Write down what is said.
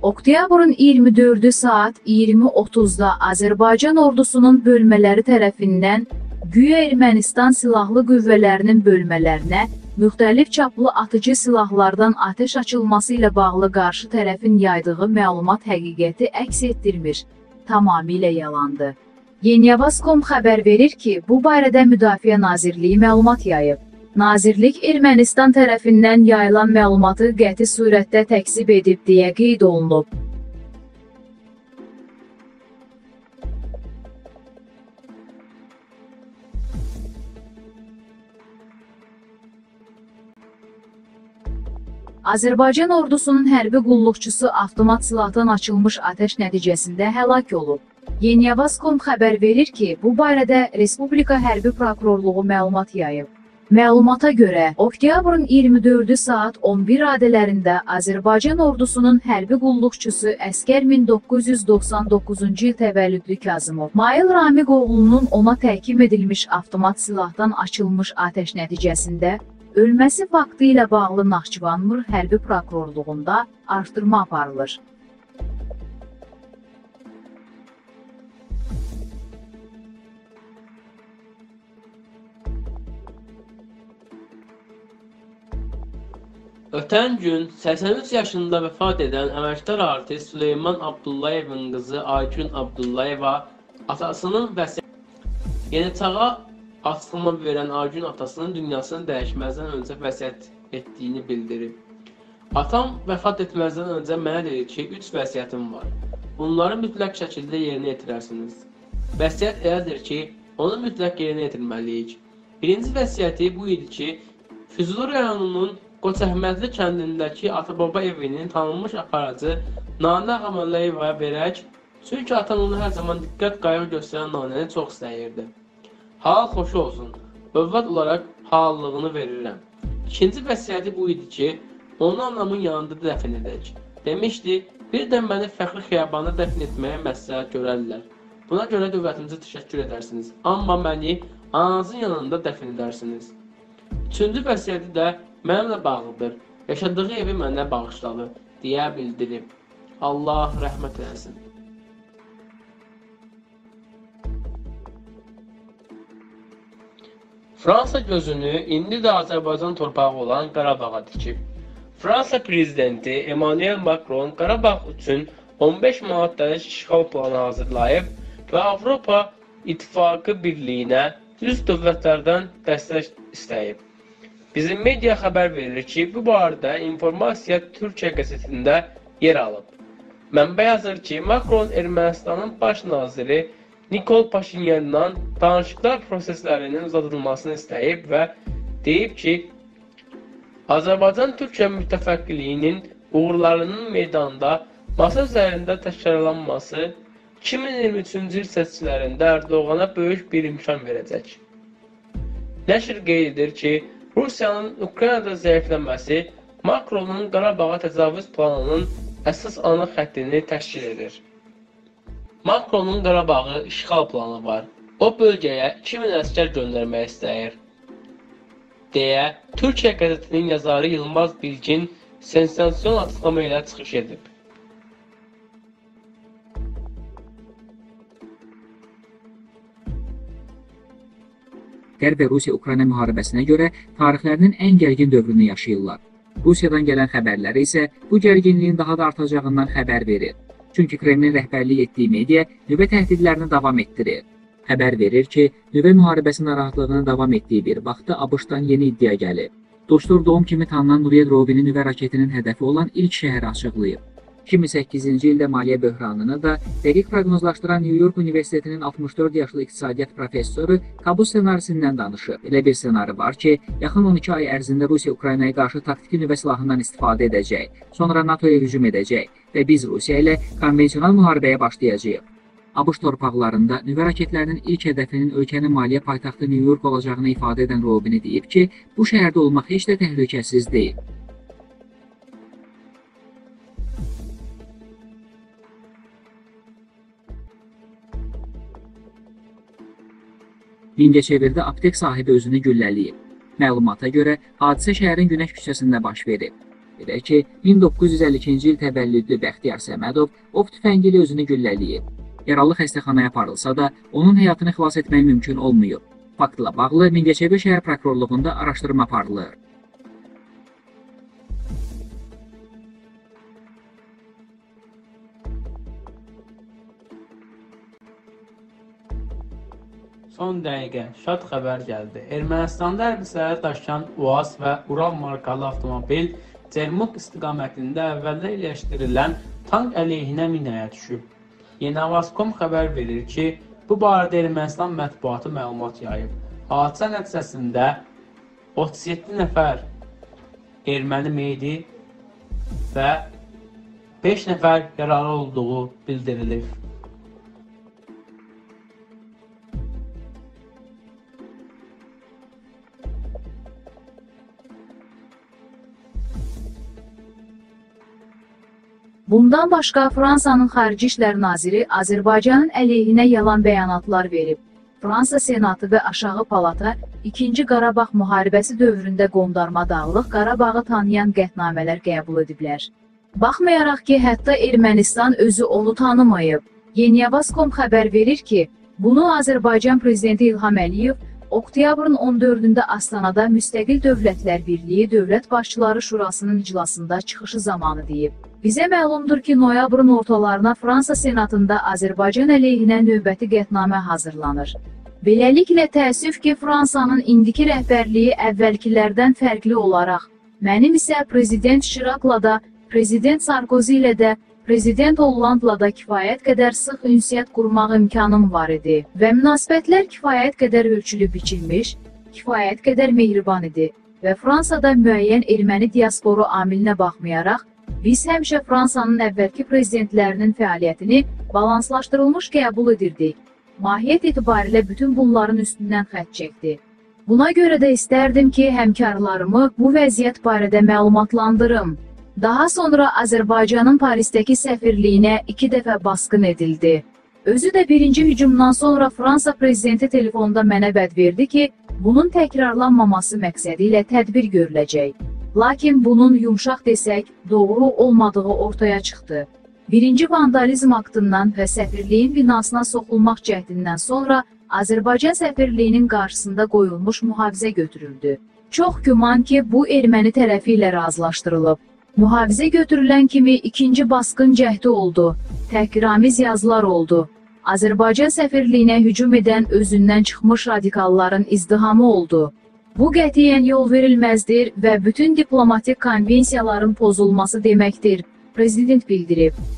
Oktyabrın 24-ü saat 20:30-da Azərbaycan ordusunun bölmələri tərəfindən güya Ermənistan silahlı qüvvələrinin bölmələrinə müxtəlif çaplı atıcı silahlardan atəş açılması ilə bağlı qarşı tərəfin yaydığı məlumat həqiqəti əks etdirmir, tamamilə yalandır. Yeniyavaz.com xəbər verir ki, bu barədə Müdafiə Nazirliyi məlumat yayıb. Nazirlik Ermənistan tərəfindən yayılan məlumatı qəti surətdə təkzib edib deyə qeyd olunub. Azərbaycan ordusunun hərbi qulluqçusu avtomat silahdan açılmış atəş nəticəsində həlak olub. Yeniyavaz.com xəbər verir ki, bu barədə Respublika Hərbi Prokurorluğu məlumat yayıb. Məlumata görə, oktyabrın 24-ü saat 11 radələrində Azərbaycan ordusunun hərbi qulluqçusu əskər 1999-cu il təvəllüdlü Kazımov Mail Ramiq oğlunun ona təhkim edilmiş avtomat silahdan açılmış atəş nəticəsində ölməsi faktı ilə bağlı Naxçıvan Hərbi Prokurorluğunda araşdırma aparılır. Ötən gün 83 yaşında vəfat edən əməkdar artist Süleyman Abdullayevin qızı Aygün Abdullayeva atasının Yeniçağa açıqlama verən Aygün atasının dünyasını dəyişməzdən öncə vəsiyyət etdiyini bildirib. Atam vəfat etməzdən öncə mənə dedi ki, 3 vəsiyyətim var. Bunları mütləq şəkildə yerinə yetirərsiniz. Vəsiyyət elədir ki, onu mütləq yerinə yetirməliyik. Birinci vəsiyyəti bu idi ki, Füzuli rayonunun Qoçəhmədli kəndindəki ata-baba evinin tanınmış aparıcı Nanə Ağaməliyevaya verək, çünki atam onu hər zaman diqqət qayğı göstərən Nanəni çox istəyirdi. Halal xoşu olsun, övlad olaraq halallığını verirəm. İkinci vəsiyyəti bu idi ki, onu anamın yanında dəfn edək. Demişdi, bir də məni Fəxri Xiyabanda dəfn etməyə məsləhət görərlər. Buna görə dövlətimizə təşəkkür edərsiniz, amma məni ananızın yanında dəfn edərsiniz. Üçüncü vəsiyyəti də mənimlə bağlıdır. Yaşadığı evi mənə bağışladı, deyə bildirib. Allah rəhmət eləsin. Fransa gözünü indi də Azərbaycan torpağı olan Qarabağa dikib. Fransa prezidenti Emmanuel Macron Qarabağ üçün 15 manatdəlik işğal planı hazırlayıb və Avropa İttifaqı birliyinə üzv dövlətlərdən dəstək istəyib. Bizim media xəbər verir ki, bu barədə informasiya Türkiyə qəzetində yer alıb. Mənbə yazır ki, Macron Ermənistanın baş naziri Nikol Paşinyandan danışıqlar proseslərinin uzadılmasını istəyib və deyib ki, Azərbaycan-Türkiyə müttəfəqliyinin uğurlarının meydanda masa üzərində təkrarlanması 2023-cü il seçkilərində Erdoğana böyük bir imkan verəcək. Nəşr qeyd edir ki, Rusiyanın Ukraynada zəifləməsi Macronun Qarabağa təcavüz planının əsas ana xəttini təşkil edir. Macronun Qarabağı işğal planı var. O bölgəyə 2000 əskər göndərmək istəyir, deyə Türkiyə qəzetinin yazarı Yılmaz Bilgin sensasiyon açıqlama ilə çıxış edib. Qərb və Rusiya-Ukrayna müharibəsinə görə tarixlərinin ən gərgin dövrünü yaşayırlar. Rusiyadan gələn xəbərləri isə bu gərginliyin daha da artacağından xəbər verir. Çünki Kremlin rəhbərlik etdiyi media nüvə təhdidlərini davam etdirir. Xəbər verir ki, nüvə müharibəsi narahatlığının davam etdiyi bir vaxtda ABŞ-dan yeni iddia gəlib. Dostur doğum kimi tanınan Nuriyet Robinin nüvə raketinin hədəfi olan ilk şəhəri açıqlayıb. 2008-ci ildə maliyyə böhranını da dəqiq proqnozlaşdıran New York Universitetinin 64 yaşlı iqtisadiyyat professoru Kabus ssenarisindən danışıb. Elə bir ssenari var ki, yaxın 12 ay ərzində Rusiya Ukraynaya qarşı taktiki nüvə silahından istifadə edəcək, sonra NATO-ya hücum edəcək və biz Rusiya ilə konvensional müharibəyə başlayacağıq. ABŞ torpaqlarında nüvə raketlərinin ilk hədəfinin ölkənin maliyyə paytaxtı New York olacağını ifadə edən Robini deyib ki, bu şəhərdə olmaq heç də təhlükəsiz deyil. Mingəçevirdə aptek sahibi özünü güllələyib. Məlumata görə, hadisə şəhərin Günəş küçəsində baş verib. Belə ki, 1952-ci il təvəllüdlü Bəxtiyar Səmədov ov tüfəngi ilə özünü güllələyib. Yaralı xəstəxanaya aparılsa da, onun həyatını xilas etmək mümkün olmuyor. Faktla bağlı Mingəçevir şəhər prokurorluğunda araşdırma aparılır. Son dəqiqə şad xəbər gəldi. Ermənistanda hərbiçiləri daşıyan UAZ və Ural markalı avtomobil Cermuk istiqamətində əvvəldə iyiləşdirilən tank əleyhinə minaya düşüb. Yenavaz.com xəbər verir ki, bu barədə Ermənistan mətbuatı məlumat yayıb. Hadisə nəticəsində 37 nəfər erməni meyidi və 5 nəfər yaralı olduğu bildirilir. Bundan başqa Fransanın Xarici İşlər Naziri Azərbaycanın əleyhinə yalan bəyanatlar verib. Fransa Senatı və Aşağı Palata 2-ci Qarabağ müharibəsi dövründə qondarma dağlıq Qarabağı tanıyan qətnamələr qəbul ediblər. Baxmayaraq ki, hətta Ermənistan özü onu tanımayıb. Yeniyavaz.com xəbər verir ki, bunu Azərbaycan Prezidenti İlham Əliyev oktyabrın 14-də Astanada Müstəqil Dövlətlər Birliyi Dövlət Başçıları Şurasının iclasında çıxışı zamanı deyib. Bizə məlumdur ki, noyabrın ortalarına Fransa Senatında Azərbaycan əleyhinə növbəti qətnamə hazırlanır. Beləliklə təəssüf ki, Fransanın indiki rəhbərliyi əvvəlkilərdən fərqli olaraq, mənim isə Prezident Şirakla da, Prezident Sarkozy ilə də, Prezident Hollandla da kifayət qədər sıx ünsiyyət qurmaq imkanım var idi və münasibətlər kifayət qədər ölçülü biçilmiş, kifayət qədər mehriban idi və Fransada müəyyən erməni diasporu amilinə baxmayaraq, biz həmişə Fransanın əvvəlki prezidentlərinin fəaliyyətini balanslaşdırılmış qəbul edirdik. Mahiyyət etibarilə bütün bunların üstündən xətt çəkdi. Buna görə də istərdim ki, həmkarlarımı bu vəziyyət barədə məlumatlandırım. Daha sonra Azərbaycanın Parisdəki səfirliyinə 2 dəfə basqın edildi. Özü də birinci hücumdan sonra Fransa prezidenti telefonda mənə vəd verdi ki, bunun təkrarlanmaması məqsədi ilə tədbir görüləcək. Lakin bunun yumşaq desək, doğru olmadığı ortaya çıxdı. Birinci vandalizm aktından və səfirliyin binasına soxulmaq cəhdindən sonra Azərbaycan səfirliyinin qarşısında qoyulmuş mühafizə götürüldü. Çox güman ki, bu erməni tərəfi ilə razılaşdırılıb. Mühafizə götürülən kimi ikinci basqın cəhdi oldu. Təhqiramiz yazılar oldu. Azərbaycan səfirliyinə hücum edən özündən çıxmış radikalların izdihamı oldu. Bu qətiyyən yol verilməzdir və bütün diplomatik konvensiyaların pozulması deməkdir, prezident bildirib.